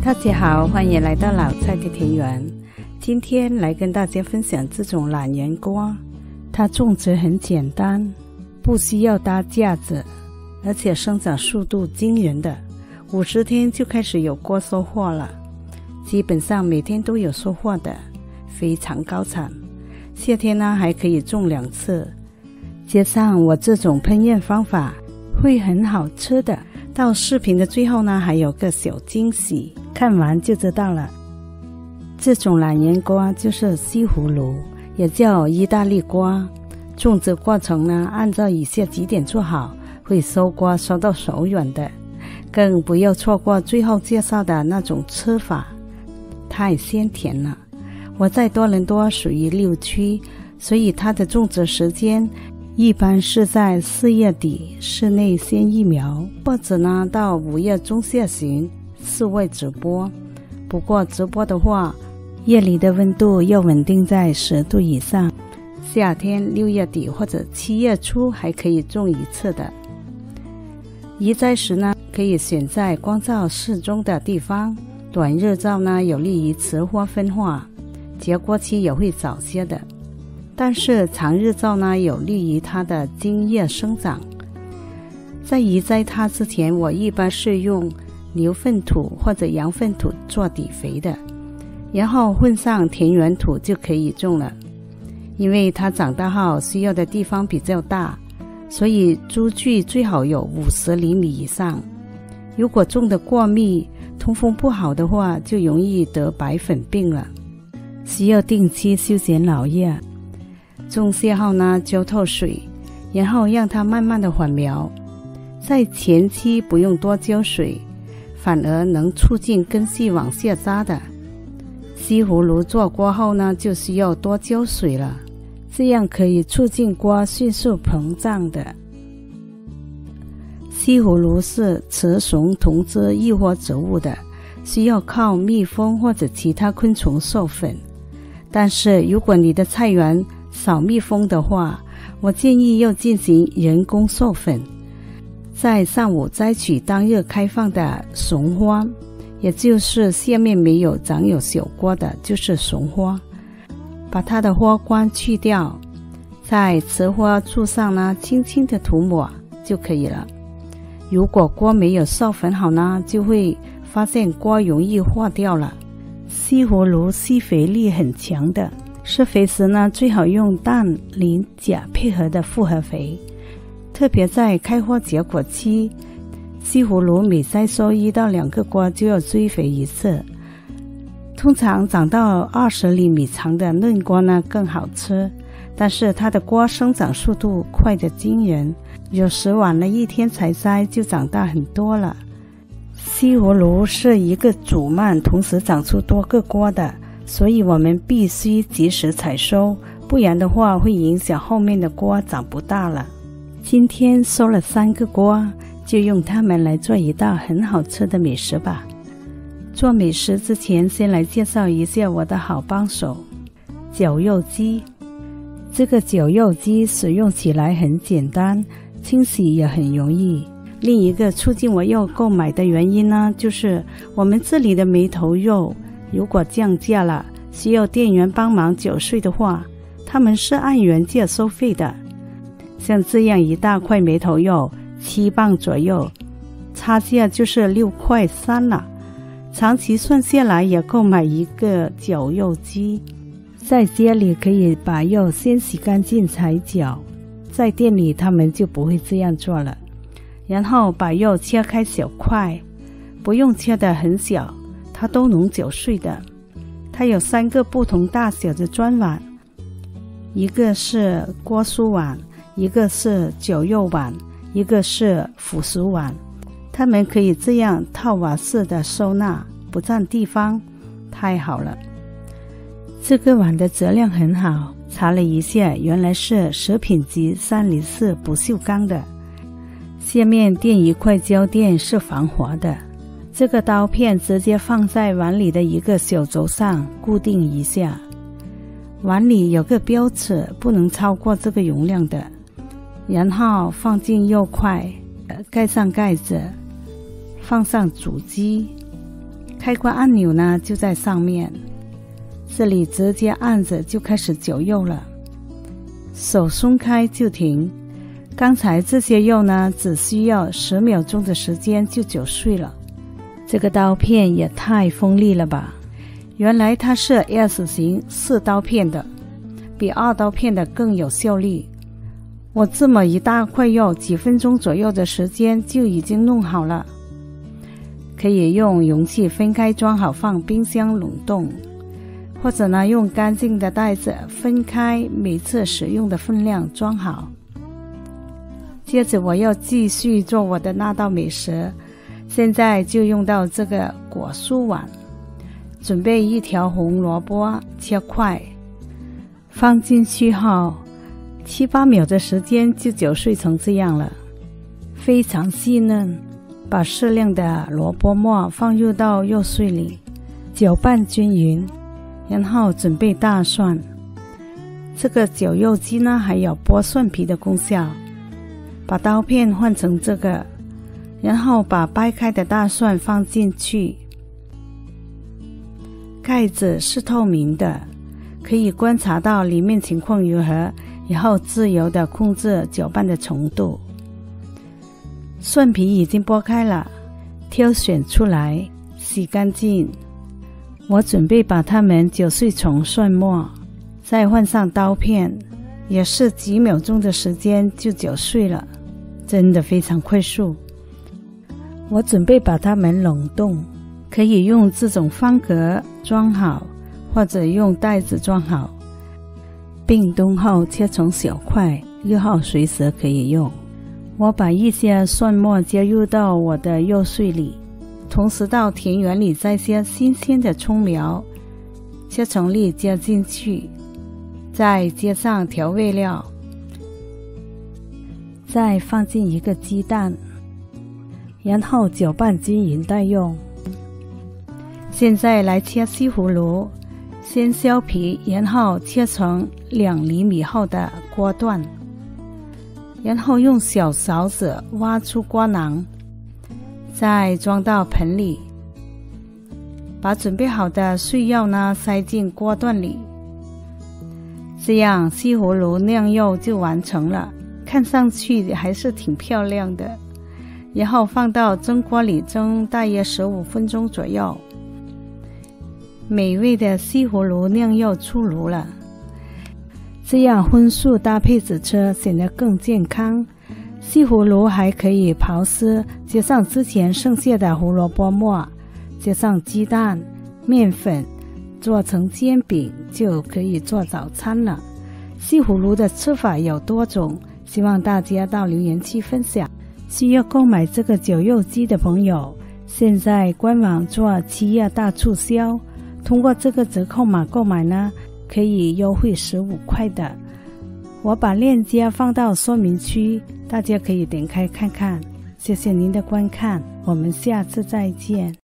大家好，欢迎来到老蔡的田园。今天来跟大家分享这种懒人瓜，它种植很简单，不需要搭架子，而且生长速度惊人的，50天就开始有瓜收获了，基本上每天都有收获的，非常高产。夏天呢还可以种2次，加上我这种烹饪方法会很好吃的。到视频的最后呢，还有个小惊喜，看完就知道了。这种懒人瓜就是西葫芦，也叫意大利瓜。种植过程呢，按照以下几点做好，会收瓜收到手软的。更不要错过最后介绍的那种吃法，太鲜甜了。我在多伦多属于6区，所以它的种植时间一般是在4月底室内先育苗，或者呢到5月中下旬室外直播。不过直播的话，夜里的温度要稳定在10度以上。夏天6月底或者7月初还可以种1次的。移栽时呢，可以选在光照适中的地方，短日照呢有利于雌花分化，结果期也会早些的。但是长日照呢，有利于它的茎叶生长。在移栽它之前，我一般是用牛粪土或者羊粪土做底肥的，然后混上田园土就可以种了。因为它长大后需要的地方比较大，所以株距最好有50厘米以上。如果种得过密，通风不好的话，就容易得白粉病了，需要定期修剪老叶。种下后呢，浇透水，然后让它慢慢的缓苗。在前期不用多浇水，反而能促进根系往下扎的。西葫芦做瓜后呢，就需要多浇水了，这样可以促进瓜迅速膨胀的。西葫芦是雌雄同姿异活植物的，需要靠蜜蜂或者其他昆虫授粉。但是如果你的菜园少蜜蜂的话，我建议要进行人工授粉。在上午摘取当日开放的雄花，也就是下面没有长有小瓜的，就是雄花，把它的花冠去掉，在雌花柱上呢轻轻的涂抹就可以了。如果瓜没有授粉好呢，就会发现瓜容易化掉了。西葫芦吸肥力很强的，施肥时呢，最好用氮、磷、钾配合的复合肥，特别在开花结果期，西葫芦每栽收1到2个瓜就要追肥1次。通常长到20厘米长的嫩瓜呢更好吃，但是它的瓜生长速度快得惊人，有时晚了1天才摘就长大很多了。西葫芦是一个主蔓同时长出多个瓜的，所以我们必须及时采收，不然的话会影响后面的瓜长不大了。今天收了3个瓜，就用它们来做一道很好吃的美食吧。做美食之前，先来介绍一下我的好帮手——绞肉机。这个绞肉机使用起来很简单，清洗也很容易。另一个促进我要购买的原因呢，就是我们这里的梅头肉如果降价了，需要店员帮忙缴税的话，他们是按原价收费的。像这样一大块梅头肉7磅左右，差价就是6块3了。长期算下来也购买一个绞肉机。在家里可以把肉先洗干净才绞，在店里他们就不会这样做了。然后把肉切开小块，不用切得很小，它都能搅碎的。它有3个不同大小的专碗，一个是锅梳碗，一个是绞肉碗，一个是腐熟碗。它们可以这样套瓦式的收纳，不占地方，太好了。这个碗的质量很好，查了一下，原来是食品级304不锈钢的，下面垫一块胶垫是防滑的。这个刀片直接放在碗里的一个小轴上固定一下，碗里有个标尺，不能超过这个容量的。然后放进肉块，盖上盖子，放上主机， 开关按钮呢就在上面，这里直接按着就开始搅肉了，手松开就停。刚才这些肉呢只需要10秒钟的时间就搅碎了。这个刀片也太锋利了吧，原来它是 S 型4刀片的，比2刀片的更有效率。我这么一大块肉几分钟左右的时间就已经弄好了，可以用容器分开装好放冰箱冷冻，或者呢用干净的袋子分开每次使用的分量装好。接着我要继续做我的那道美食，现在就用到这个果蔬碗，准备1条红萝卜切块，放进去后7、8秒的时间就搅碎成这样了，非常细嫩。把适量的萝卜末放入到肉碎里，搅拌均匀，然后准备大蒜。这个绞肉机呢还有剥蒜皮的功效，把刀片换成这个，然后把掰开的大蒜放进去，盖子是透明的，可以观察到里面情况如何，然后自由地控制搅拌的程度。蒜皮已经剥开了，挑选出来洗干净。我准备把它们搅碎成蒜末，再换上刀片，也是几秒钟的时间就搅碎了，真的非常快速。我准备把它们冷冻，可以用这种方格装好，或者用袋子装好。冰冻后切成小块，日后随时可以用。我把一些蒜末加入到我的肉碎里，同时到田园里摘些新鲜的葱苗，切成粒加进去，再接上调味料，再放进1个鸡蛋，然后搅拌均匀待用。现在来切西葫芦，先削皮，然后切成2厘米厚的锅段，然后用小勺子挖出锅囊，再装到盆里，把准备好的碎肉呢塞进锅段里，这样西葫芦酿肉就完成了，看上去还是挺漂亮的。然后放到蒸锅里蒸大约15分钟左右，美味的西葫芦酿肉出炉了。这样荤素搭配着吃显得更健康。西葫芦还可以刨丝，接上之前剩下的胡萝卜末，接上鸡蛋、面粉，做成煎饼就可以做早餐了。西葫芦的吃法有多种，希望大家到留言区分享。需要购买这个绞肉机的朋友，现在官网做7月大促销，通过这个折扣码购买呢，可以优惠15块的。我把链接放到说明区，大家可以点开看看。谢谢您的观看，我们下次再见。